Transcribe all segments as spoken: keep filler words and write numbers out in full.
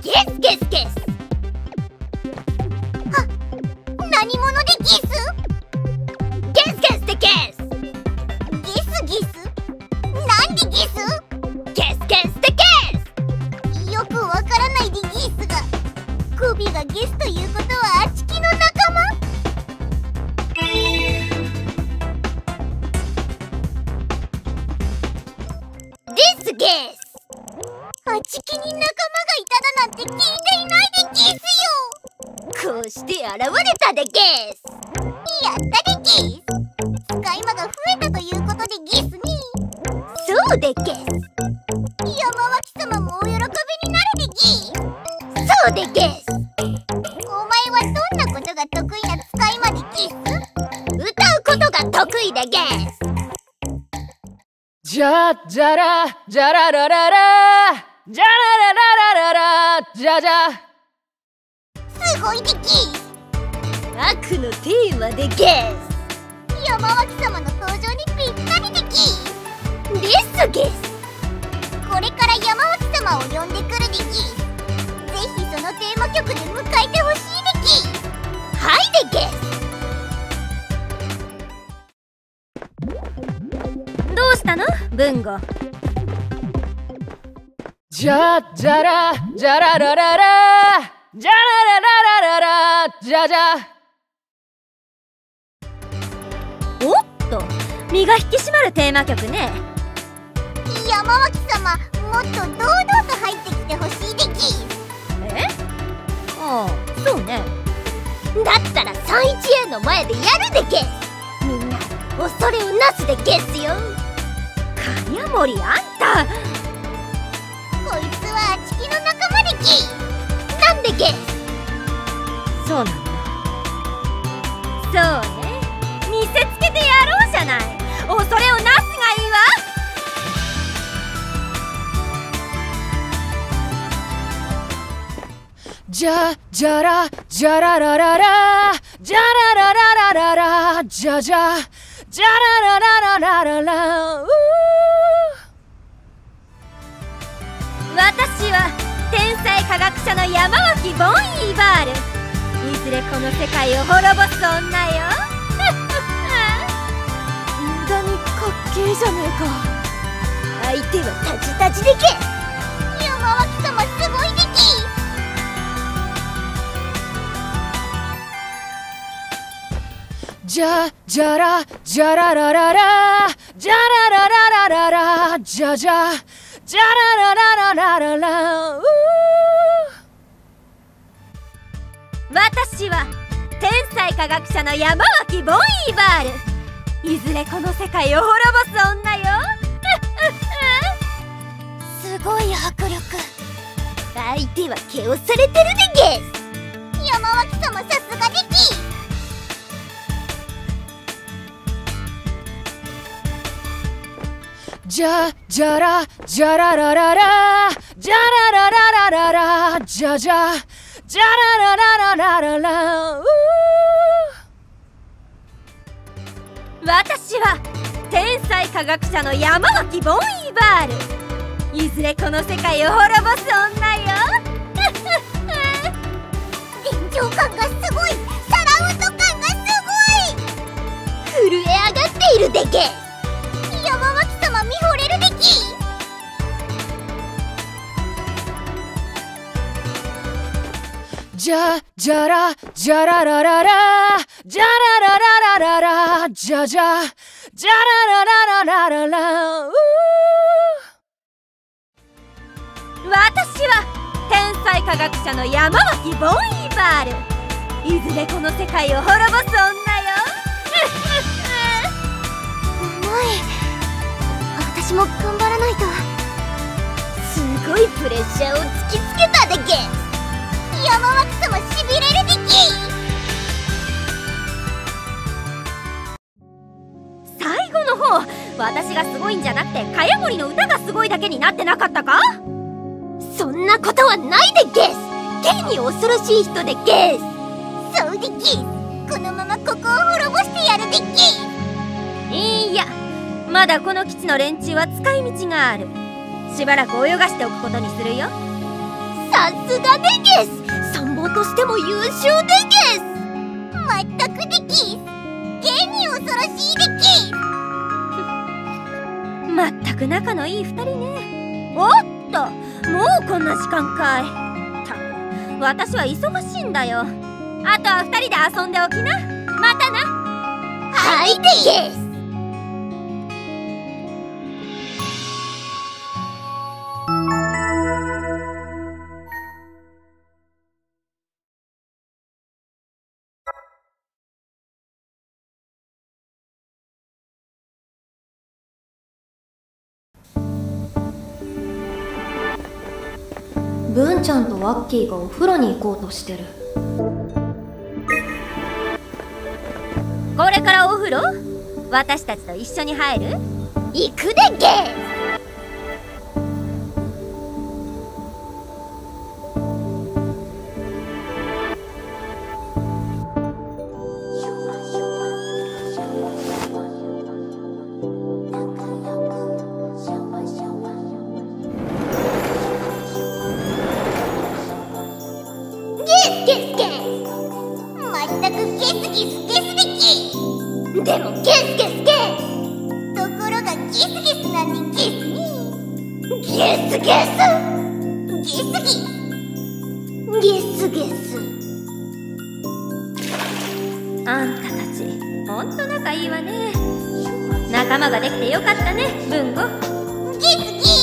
ゲスゲスゲス。は、何者でゲス？ゲスゲスでゲス。ゲスゲス？なんでゲス？ゲスゲスでゲス。よくわからないでゲスが。コビがゲスということはあちきの仲間？ですゲス。あちきに仲間がいただなんて聞いていないでゲスよ。こうして現れたでゲス。やったでゲス。使い魔が増えたということでゲスに。そうでゲス。山脇様もお喜びになるでゲス。そうでゲス。お前はどんなことが得意な使い魔でゲス？歌うことが得意でゲス。 じゃじゃらじゃららららじゃららららららじゃじゃ。 すごいでゲス。 悪のテーマでゲス。 山脇様の登場にぴったりでゲス。ですゲス。これから山脇様を呼んでくるでゲス。ぜひそのテーマ曲で迎えてほしいでゲス。はいでゲス。 どうしたの文吾？ じゃじゃらじゃららららじゃららららららじゃじゃ。 おっと、身が引き締まるテーマ曲ね。 山脇様、もっと堂々と入ってきてほしいでゲス。 え？ああ、そうね。 だったら さんいちエー の前でやるでゲス。みんな恐れをなすでゲスよ。 金森あんた、 こいつはあちきの仲間でゲス。なんでゲス。 そうなんだ。そうね、見せつけてやろうじゃない。恐れをなすがいいわ。 じゃじゃらじゃららららじゃららららららじゃじゃじゃららららららう私は天才科学者の山脇ボンイーバール。いずれこの世界を滅ぼす女よ。 無駄にかっけえじゃねえか。 相手はタジタジでゲス。山脇様すごいでゲス。 じゃじゃらじゃららららじゃららららららじゃじゃじゃららららららう私は天才科学者の山脇ボンイーバール。いずれこの世界を滅ぼす女よ。 すごい迫力。相手は毛をされてるでゲス。山脇様さすがでゲス。 じゃじゃらじゃららららじゃららららららじゃじゃじゃららららららう私は天才科学者の山脇ボンイーバール。いずれこの世界を滅ぼす女よ。 臨場感がすごい。サラウンド感がすごい。震え上がっているでゲス。山脇様見惚れるでゲス。 じゃじゃらじゃららららじゃららららららじゃじゃじゃららららららう私は天才科学者の山脇ボンイーバール。いずれこの世界を滅ぼす女よ。 重い。私も頑張らないと。すごいプレッシャーを突きつけたでゲス。山脇様しびれるでゲス。最後の方、私がすごいんじゃなくて茅森の歌がすごいだけになってなかったか？ そんなことはないでゲス。現に恐ろしい人でゲス。そうでゲス。このままここを滅ぼしてやるでゲス。 いいや、まだこの基地の連中は使い道がある。しばらく泳がしておくことにするよ。 ささすがでゲス。参謀としても優秀でゲス。まったくでゲス。ゲに恐ろしいでゲス。 まったく仲のいい二人ね。おっと、もうこんな時間かい。たく、私は忙しいんだよ。あとは二人で遊んでおきな。またな。 はいでゲス。 文ちゃんとワッキーがお風呂に行こうとしてる。 これからお風呂？私たちと一緒に入る？ 行くでゲス。でもゲスゲスゲス。ところがゲスゲスなんでゲスにゲスゲスゲスギゲスゲス。 あんたたちほんと仲いいわね。仲間ができてよかったね、文吾。 ゲスゲス。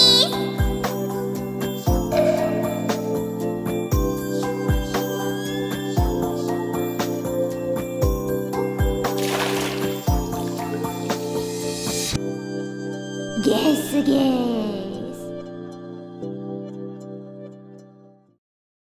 ゲスゲー